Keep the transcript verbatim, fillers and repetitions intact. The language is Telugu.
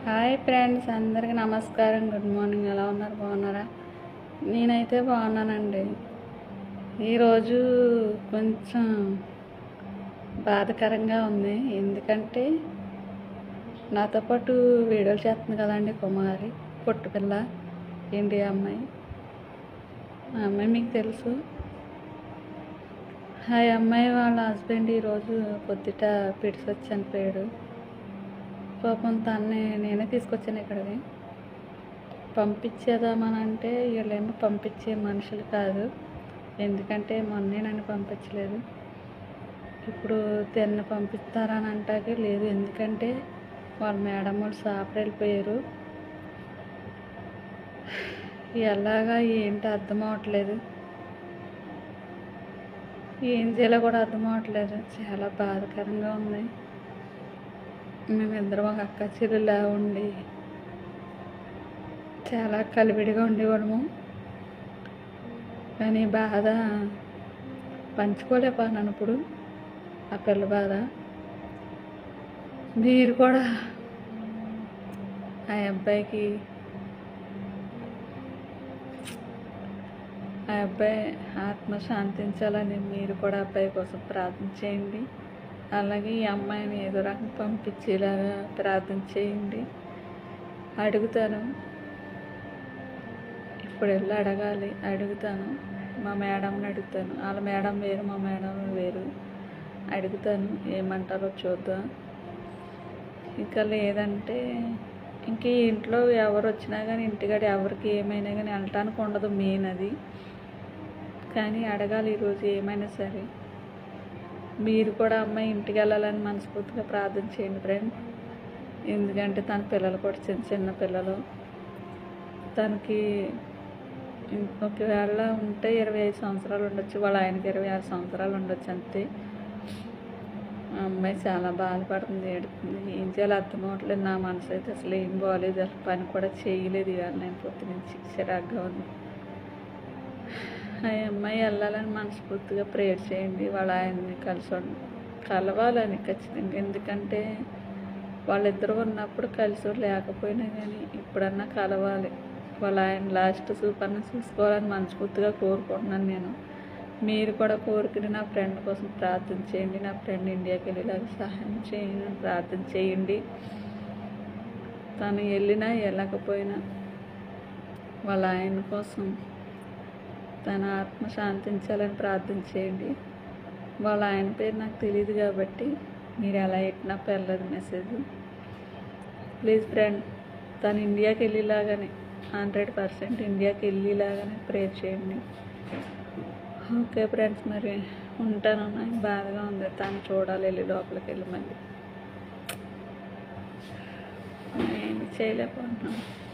హాయ్ ఫ్రెండ్స్, అందరికీ నమస్కారం. Good morning. ఎలా ఉన్నారు? బాగున్నారా? నేనైతే బాగున్నానండి. ఈరోజు కొంచెం బాధాకరంగా ఉంది. ఎందుకంటే నాతో పాటు వీడియోలు చేస్తుంది కదండి కుమారి, పొట్టుపిల్ల, ఇండియా అమ్మాయి. ఆ అమ్మాయి మీకు తెలుసు. ఆ అమ్మాయి వాళ్ళ హస్బెండ్ ఈరోజు పొద్దుట పిడిసి వచ్చి చనిపోయాడు. పాపం తన్ని నేనే తీసుకొచ్చాను ఇక్కడికి. పంపించేదామనంటే వీళ్ళేమో పంపించే మనుషులు కాదు. ఎందుకంటే మొన్నే నన్ను పంపించలేదు, ఇప్పుడు తిన్న పంపిస్తారని అంటాకే లేదు. ఎందుకంటే వాళ్ళ మేడం వాళ్ళు షాప్ వెళ్ళిపోయారు. ఎలాగా ఏంటి అర్థం అవ్వట్లేదు, ఏం చేయాలో కూడా అర్థం అవ్వట్లేదు. చాలా బాధాకరంగా ఉంది. మేమిద్దరం ఒక అక్క చెల్లిలా ఉండి చాలా కలివిడిగా ఉండేవాళ్ళము. కానీ బాధ పంచుకోలేకపోతున్నాను ఇప్పుడు, ఆ పిల్ల బాధ. మీరు కూడా ఆ అబ్బాయికి ఆ అబ్బాయి ఆత్మ శాంతించాలని మీరు కూడా అబ్బాయి కోసం ప్రార్థన చేయండి. అలాగే ఈ అమ్మాయిని ఏదో రకం పంపించేలాగా ప్రార్థన చేయండి. అడుగుతాను, ఇప్పుడు వెళ్ళి అడగాలి. అడుగుతాను, మా మేడంని అడుగుతాను. వాళ్ళ మేడం వేరు, మా మేడం వేరు. అడుగుతాను, ఏమంటారో చూద్దాం. ఇంకా లేదంటే ఇంక ఇంట్లో ఎవరు వచ్చినా కానీ ఇంటికాడ ఎవరికి ఏమైనా కానీ వెళ్ళటానికి ఉండదు, మెయిన్ అది. కానీ అడగాలి ఈరోజు ఏమైనా సరే. మీరు కూడా అమ్మాయి ఇంటికి వెళ్ళాలని మనస్ఫూర్తిగా ప్రార్థన చేయండి ఫ్రెండ్. ఎందుకంటే తన పిల్లలు కూడా చిన్న చిన్న పిల్లలు. తనకి ఒకవేళ ఉంటే ఇరవై ఐదు సంవత్సరాలు ఉండొచ్చు, వాళ్ళ ఆయనకి ఇరవై ఆరు సంవత్సరాలు ఉండొచ్చు అంతే. ఆ అమ్మాయి చాలా బాధపడుతుంది, ఏడుతుంది. ఏం చేయాలో అర్థం అవ్వట్లేదు. నా మనసు అయితే అసలు ఏం బాగోలేదు. అసలు పని కూడా చేయలేదు ఇవాళ నేను పొద్దు నుంచి. చిరాగ్గా ఉంది. ఆ అమ్మాయి వెళ్ళాలని మనస్ఫూర్తిగా ప్రేయర్ చేయండి. వాళ్ళ ఆయన్ని కలిసి కలవాలని ఖచ్చితంగా. ఎందుకంటే వాళ్ళిద్దరూ ఉన్నప్పుడు కలిసి లేకపోయినా కానీ ఇప్పుడన్నా కలవాలి. వాళ్ళ ఆయన లాస్ట్ చూపన్నా చూసుకోవాలని మనస్ఫూర్తిగా కోరుకుంటున్నాను నేను. మీరు కూడా కోరుకుని నా ఫ్రెండ్ కోసం ప్రార్థన చేయండి. నా ఫ్రెండ్ ఇండియాకి వెళ్ళేలాగా సహాయం చేయండి, ప్రార్థన చేయండి. తను వెళ్ళినా వెళ్ళకపోయినా వాళ్ళ ఆయన కోసం తన ఆత్మ శాంతించాలని ప్రార్థన చేయండి. వాళ్ళ ఆయన పేరు నాకు తెలియదు కాబట్టి మీరు ఎలా పెట్టినా పర్లేదు మెసేజ్. ప్లీజ్ ఫ్రెండ్, తను ఇండియాకి వెళ్ళేలాగానే, హండ్రెడ్ పర్సెంట్ ఇండియాకి వెళ్ళేలాగానే ప్రేర్ చేయండి. ఓకే ఫ్రెండ్స్, మరి ఉంటాను. నాకు బాధగా ఉంది. తను చూడాలి, వెళ్ళి లోపలికి వెళ్ళి మళ్ళీ ఏమి చేయలేకపోతున్నాను.